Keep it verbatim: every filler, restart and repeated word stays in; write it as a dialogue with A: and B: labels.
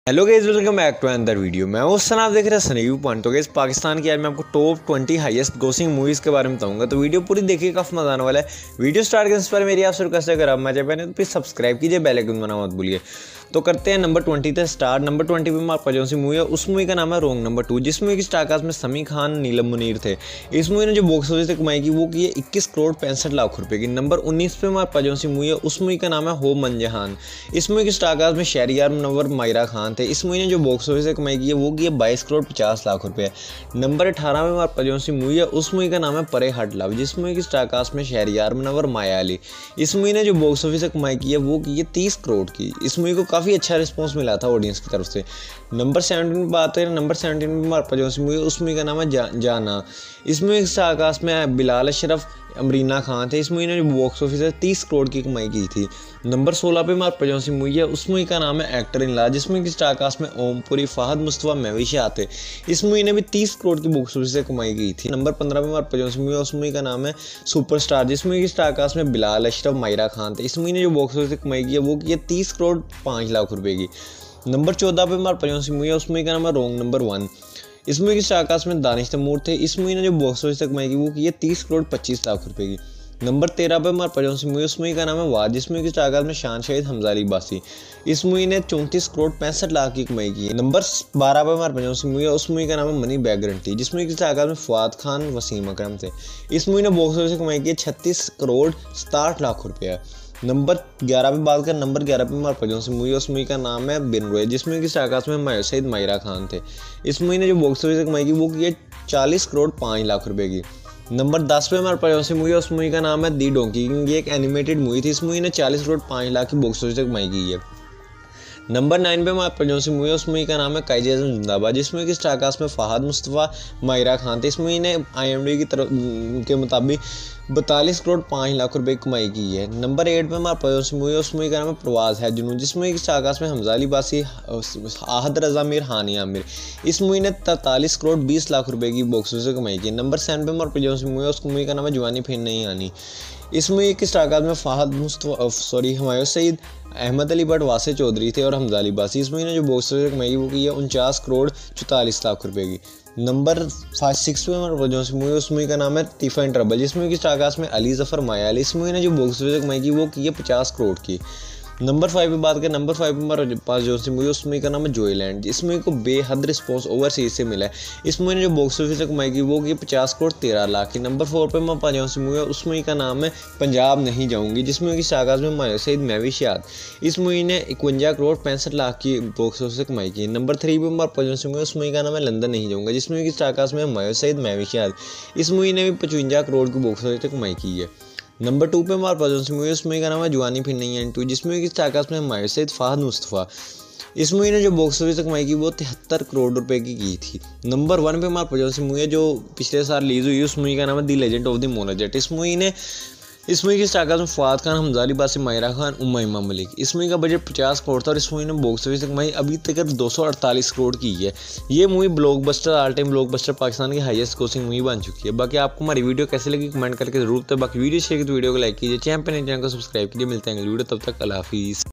A: Hello guys, welcome back to another video. मैं उस समय आप देख रहे हैं सनी पॉइंट। तो गाइस, पाकिस्तान की आज मैं आपको top twenty highest grossing movies के बारे में बताऊंगा। तो वीडियो पूरी देखिए, काफ़ी मजा आने वाला है। वीडियो स्टार्ट करने से पहले मेरी आपसे रिक्वेस्ट है, अगर आप मजे पहने तो प्लीज़ सब्सक्राइब कीजिए, बेल आइकन दबाना मत भूलिए। तो करते हैं नंबर ट्वेंटी से स्टार्ट। नंबर ट्वेंटी पे हमारे पास जो सी मूवी है, उस मूवी का नाम है रोंग नंबर टू, जिस मूवी की स्टारकास्ट में समी खान, नीलम मुनीर थे। इस मूवी ने जो बॉक्स ऑफिस से कमाई की वो की है इक्कीस करोड़ पैंसठ लाख रुपए की। नंबर उन्नीस पे हमारे पास जो सी मूवी है, उस मूवी का नाम है हो मन जहान। इस मूवी की स्टारकास्ट में शहरियार मुनव्वर, मायरा खान थे। इस मूवी ने जो बॉक्स ऑफिस से कमाई की है वो की है बाईस करोड़ पचास लाख रुपए। नंबर अठारह में हमारे पास जो सी मूवी है, उस मूवी का नाम है परे हट लव, जिस मूवी की स्टारकास्ट में शहरियार मुनव्वर, माया अली। इस मूवी ने जो बॉक्स ऑफिस से कमाई की है वो की है तीस करोड़ की। इस मूवी को काफ़ी अच्छा रिस्पॉन्स मिला था ऑडियंस की तरफ से। नंबर सेवनटीन की बात करें, नंबर सेवनटीन में हमारे पास जो मूवी है, उस मूवी का नाम है जा, जाना। इस मूवी के आकाश में बिलाल अशरफ, अमरीना खान थे। इस मूवी ने जो बॉक्स ऑफिस है तीस करोड़ की कमाई की थी। नंबर सोलह पे हमारे पास जो मूवी है, उस मूवी का नाम है एक्टर इन ला, जिसमें की स्टारकास्ट में ओमपुरी, फहद मुस्तफा, महविश आते। इस मूवी ने भी तीस करोड़ की बॉक्स ऑफिस से कमाई की थी। नंबर पंद्रह पे हमारे पास जो मूवी है, उस मूवी का नाम है सुपरस्टार, जिस मूवी की स्टारकास्ट में बिलाल अशरफ, मायरा खान थे। इस मूवी ने जो बॉक्स ऑफिस से कमाई की है वो की है तीस करोड़ पाँच लाख रुपए की। नंबर चौदह पे हमारे पास जो मूवी है, उस मूवी का नाम है रोंग नंबर वन। इस मूवी की स्टारकास्ट में दानिश तैमूर थे। इस मूवी ने जो बॉक्स ऑफिस से कमाई की वो की है तीस करोड़ पच्चीस लाख रुपए की। नंबर तेरह पे हमारे पास मूवी है, उस मूवी का नाम है वाद, जिस मूवी की स्टारकास्ट में शान शहीद, हमजा अली बासी। इस मूवी ने चौंतीस करोड़ पैंसठ लाख की कमाई की है। नंबर बारह पे हमारे पास मूवी है, उस मूवी का नाम है मनी बैग गारंटी, जिस मूवी की स्टारकास्ट में फवाद खान, वसीम अकरम थे। इस मूवी ने बॉक्स ऑफिस से कमाई की है छत्तीस करोड़ सताहठ लाख रुपया। नंबर ग्यारह पे बात करें, नंबर ग्यारह पे हमारे पास जो मूवी है, उस मूवी का नाम है बिन रोए, जिस मूवी की स्टारकास्ट में मायर सईद, मायरा खान थे। इस मूवी ने जो बॉक्स ऑफिस से कमाई की वो की है चालीस करोड़ पाँच लाख रुपए की। नंबर दस पे हमारे पास जो मूवी है, उस मूवी का नाम है दी डोंकी किंग। ये एक एनिमेटेड मूवी थी। इस मूवी ने चालीस करोड़ पाँच लाख की बॉक्स ऑफिस से कमाई की है। नंबर नाइन पे हमारे पास जो सी मूवी है, उस मूवी का नाम है कायजे आज़म जिंदाबाद, जिस मूवी की स्टारकास्ट में फहद मुस्तफा, मायरा खान थे। इस मूवी ने आई एम डी की तरफ के मुताबिक बतालीस करोड़ पाँच लाख रुपए की कमाई की है। नंबर एट पे हमारे पास मूवी है, उस मूवी का नाम है प्रवास है जुनून, जिस मूवी की स्टारकास्ट में हमजा अली बासी, आहद रजा मीर, हानिया आमिर। इस मूवी ने तैंतालीस करोड़ बीस लाख रुपए की बॉक्स ऑफिस से कमाई की है। नंबर सेवन पे हमारे पास मूवी है, उस मूवी का नाम है जवानी फिर नहीं आनी। इस मूवी की स्टारकास्ट में फहद मुस्तफा सॉरी हुमायूं सईद, अहमद अली भट्ट, वासे चौधरी थे और हमजा अली बासी। इस मूवी ने जो बॉक्स ऑफिस से कमाई वो की है उनचास करोड़ चौतालीस लाख रुपए की। नंबर फाइव सिक्स पे हमारे जो मूवी है, उस मूवी का नाम है तीफा इन ट्रबल, जिस मूवी की स्टारकास्ट में अली जफर, माया अली। इस मूवी ने जो बॉक्स ऑफिस से कमाई की वो की है पचास करोड़ की। नंबर फाइव पे बात करें, नंबर फाइव पे हमारे पास जो सी मूवी है, उस मूवी का नाम है जोयलैंड। इस मूवी को बेहद रिस्पॉन्स ओवरसीज से मिला है। इस मूवी ने जो बॉक्स ऑफिस से कमाई की वो की पचास करोड़ तेरह लाख की। नंबर फोर पे हमारे पास जो सी मूवी है, उस मूवी का नाम है पंजाब नहीं जाऊँगी, जिस मूवी की स्टारकास्ट में मायूं सईद, महविश याद। इस मूवी ने इक्वंजा करोड़ पैंसठ लाख की बॉक्स ऑफिस से कमाई की। नंबर थ्री पे हमारे पास जो सी मूवी है, उस मूवी का नाम है लंदन नहीं जाऊँगा, जिस मूवी की स्टारकास्ट में मायूं सईद, महविश याद। इस मूवी ने भी पचवंजा करोड़ की बॉक्स ऑफिस से कमाई की है। नंबर टू पे हमारे पास जो मूवी है, उस मूवी का नाम है जवानी फिर नहीं आनी टू, जिस मूवी की स्टारकास्ट में मायर सईद, फहद मुस्तफा। इस मूवी ने जो बॉक्स ऑफिस से कमाई की वो तिहत्तर करोड़ रुपए की की थी। नंबर वन पे हमारे पास जो मूवी है, जो पिछले साल रिलीज हुई, उस मूवी का नाम है the legend of the Maula Jatt. इस मूवी ने इस मूवी की स्टारकास्ट में फवाद खान, हमजा अली बासी, मायरा खान, उम्मा इमाम मलिक। इस मूवी का बजट पचास करोड़ था और इस मूवी ने बॉक्स ऑफिस से कमाई अभी तक दो सौ अड़तालीस करोड़ की है। ये movie blockbuster, all time blockbuster, Pakistan की हाईएस्ट ग्रोसिंग मूवी बन चुकी है। बाकी आपको हमारी वीडियो कैसे लगी कमेंट करके जरूर। तो बाकी वीडियो शेयर की तो वीडियो को लाइक कीजिए, चैनल पर नए चैनल को सब्सक्राइब कीजिए। मिलते हैं अगली वीडियो, तब तक अल्लाह हाफिज़।